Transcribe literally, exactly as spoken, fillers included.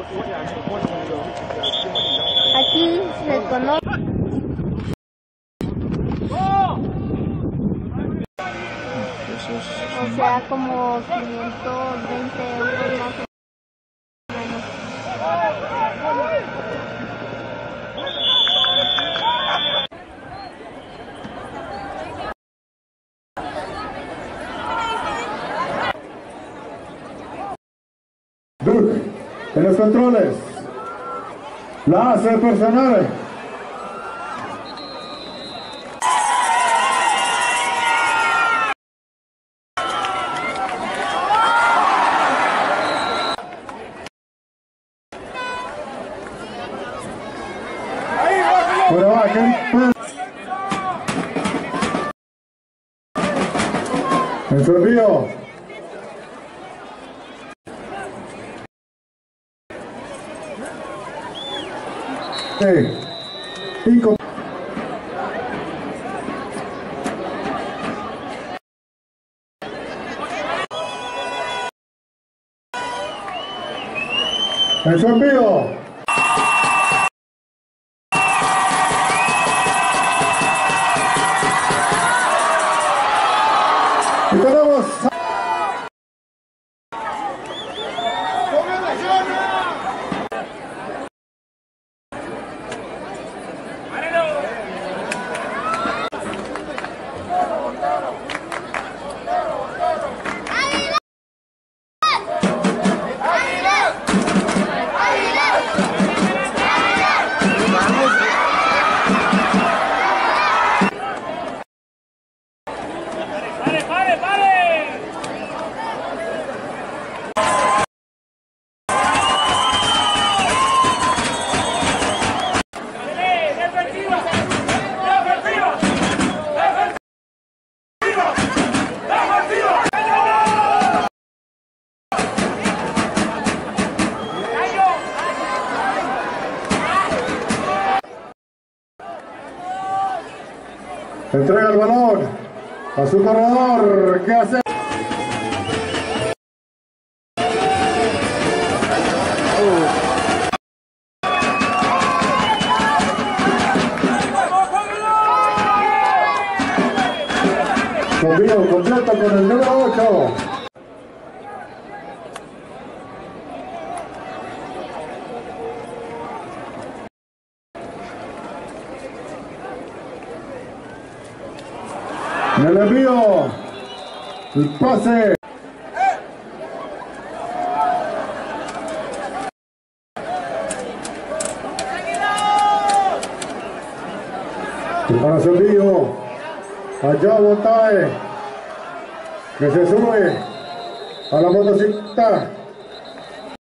Aquí se conoce. O sea, como quinientos veinte euros más o menos. Duke, en los controles. La hace personal. Por abajo, en su envío. Sí. Cinco. En su envío. Y tenemos entrega el balón a su corredor. ¿Qué hace? Conmigo completo con el número ocho. En el envío, el pase. Y para su envío, allá Botae, que se sube a la motocicleta.